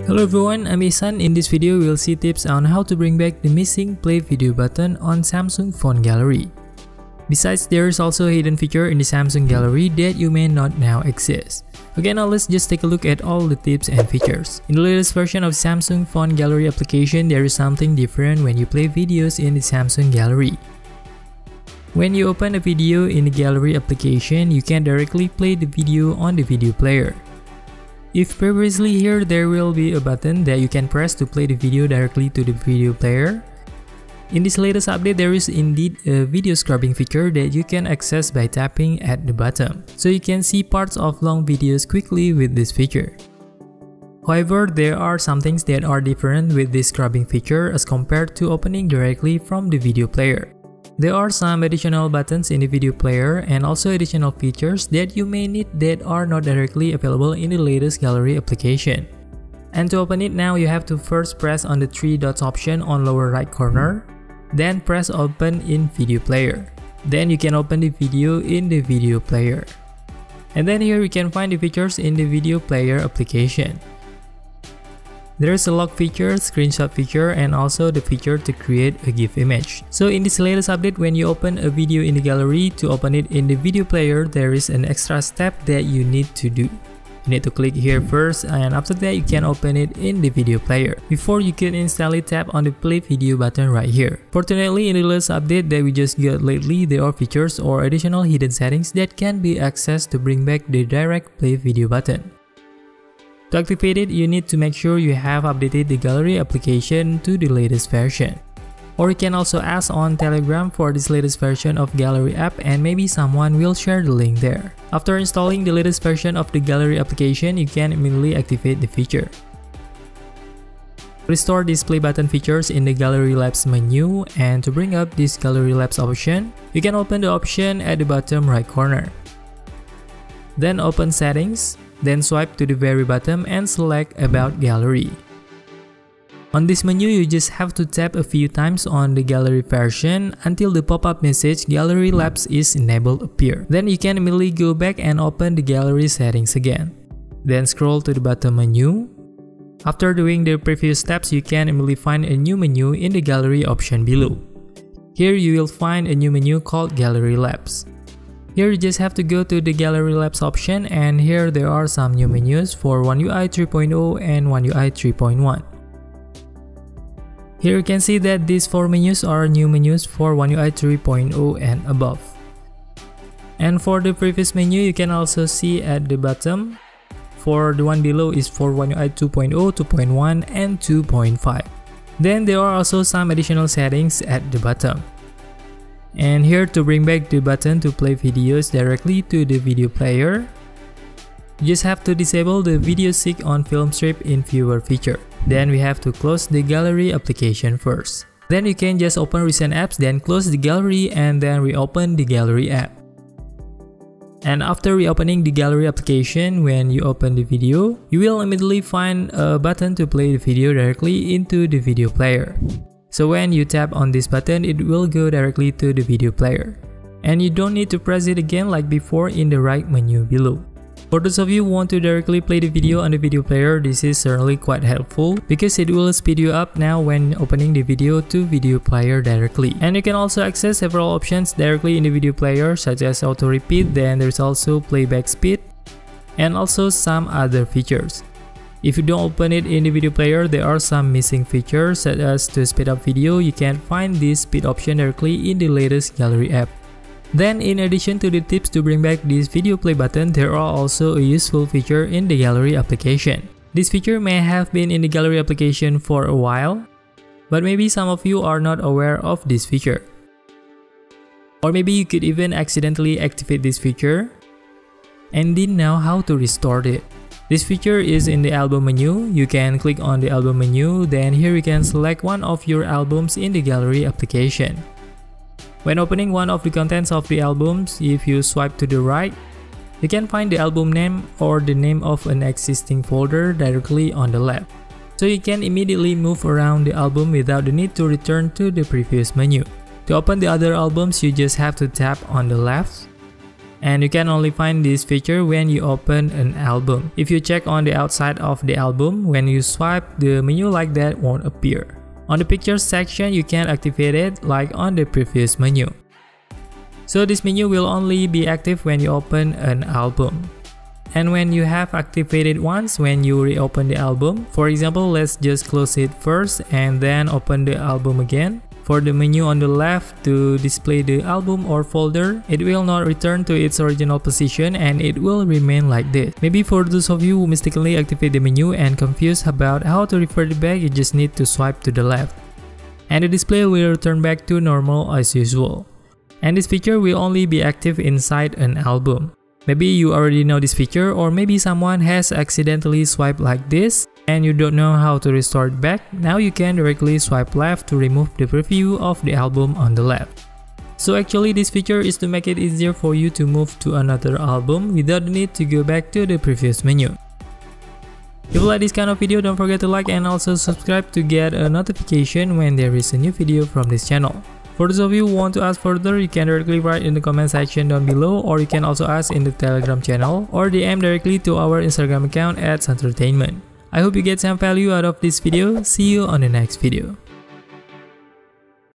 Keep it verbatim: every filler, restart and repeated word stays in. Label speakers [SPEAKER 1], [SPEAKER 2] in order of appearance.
[SPEAKER 1] Hello everyone, I'm Ihsan. In this video, we'll see tips on how to bring back the missing play video button on Samsung phone gallery. Besides, there is also a hidden feature in the Samsung gallery that you may not now exist. Okay, now let's just take a look at all the tips and features. In the latest version of Samsung phone gallery application, there is something different when you play videos in the Samsung gallery. When you open a video in the gallery application, you can directly play the video on the video player. If previously here there will be a button that you can press to play the video directly to the video player, in this latest update there is indeed a video scrubbing feature that you can access by tapping at the bottom, so you can see parts of long videos quickly with this feature. However, there are some things that are different with this scrubbing feature as compared to opening directly from the video player. There are some additional buttons in the video player and also additional features that you may need that are not directly available in the latest gallery application. And to open it now, you have to first press on the three dots option on lower right corner, then press open in video player. Then you can open the video in the video player. And then here you can find the features in the video player application. There is a lock feature, screenshot feature, and also the feature to create a GIF image. So in this latest update, when you open a video in the gallery, to open it in the video player, there is an extra step that you need to do. You need to click here first, and after that you can open it in the video player. Before you can instantly tap on the play video button right here. Fortunately, in the latest update that we just got lately, there are features or additional hidden settings that can be accessed to bring back the direct play video button. To activate it, you need to make sure you have updated the gallery application to the latest version. Or you can also ask on Telegram for this latest version of gallery app, and maybe someone will share the link there. After installing the latest version of the gallery application, you can immediately activate the feature. Restore display button features in the Gallery Labs menu, and to bring up this Gallery Labs option, you can open the option at the bottom right corner. Then open Settings. Then swipe to the very bottom and select About Gallery. On this menu, you just have to tap a few times on the gallery version until the pop-up message Gallery Labs is enabled appear. Then you can immediately go back and open the gallery settings again. Then scroll to the bottom menu. After doing the previous steps, you can immediately find a new menu in the gallery option below. Here you will find a new menu called Gallery Labs. Here you just have to go to the Gallery Labs option, and here there are some new menus for One U I three point oh and One U I three point one. Here you can see that these four menus are new menus for One U I three point oh and above. And for the previous menu, you can also see at the bottom. For the one below is for One U I two point oh, two point one, and two point five. Then there are also some additional settings at the bottom. And here to bring back the button to play videos directly to the video player, you just have to disable the Video Seek on Film Strip in Viewer feature. Then we have to close the gallery application first. Then you can just open recent apps, then close the gallery, and then reopen the gallery app. And after reopening the gallery application, when you open the video, you will immediately find a button to play the video directly into the video player. So when you tap on this button, it will go directly to the video player. And you don't need to press it again like before in the right menu below. For those of you who want to directly play the video on the video player, this is certainly quite helpful because it will speed you up now when opening the video to video player directly. And you can also access several options directly in the video player, such as auto repeat, then there's also playback speed, and also some other features. If you don't open it in the video player, there are some missing features, such as to speed up video, you can find this speed option directly in the latest gallery app. Then in addition to the tips to bring back this video play button, there are also a useful feature in the gallery application. This feature may have been in the gallery application for a while, but maybe some of you are not aware of this feature. Or maybe you could even accidentally activate this feature and didn't know how to restore it. This feature is in the album menu. You can click on the album menu, then here you can select one of your albums in the gallery application. When opening one of the contents of the albums, if you swipe to the right, you can find the album name or the name of an existing folder directly on the left. So you can immediately move around the album without the need to return to the previous menu. To open the other albums, you just have to tap on the left. And you can only find this feature when you open an album. If you check on the outside of the album, when you swipe, the menu like that won't appear. On the pictures section, you can activate it like on the previous menu. So this menu will only be active when you open an album. And when you have activated once, when you reopen the album, for example, let's just close it first and then open the album again. For the menu on the left to display the album or folder, it will not return to its original position and it will remain like this. Maybe for those of you who mistakenly activate the menu and confused about how to revert it back, you just need to swipe to the left. And the display will return back to normal as usual. And this feature will only be active inside an album. Maybe you already know this feature, or maybe someone has accidentally swiped like this and you don't know how to restore it back. Now you can directly swipe left to remove the preview of the album on the left. So actually this feature is to make it easier for you to move to another album without the need to go back to the previous menu. If you like this kind of video, don't forget to like and also subscribe to get a notification when there is a new video from this channel. For those of you who want to ask further, you can directly write in the comment section down below, or you can also ask in the Telegram channel or D M directly to our Instagram account at Santertainment. I hope you get some value out of this video. See you on the next video.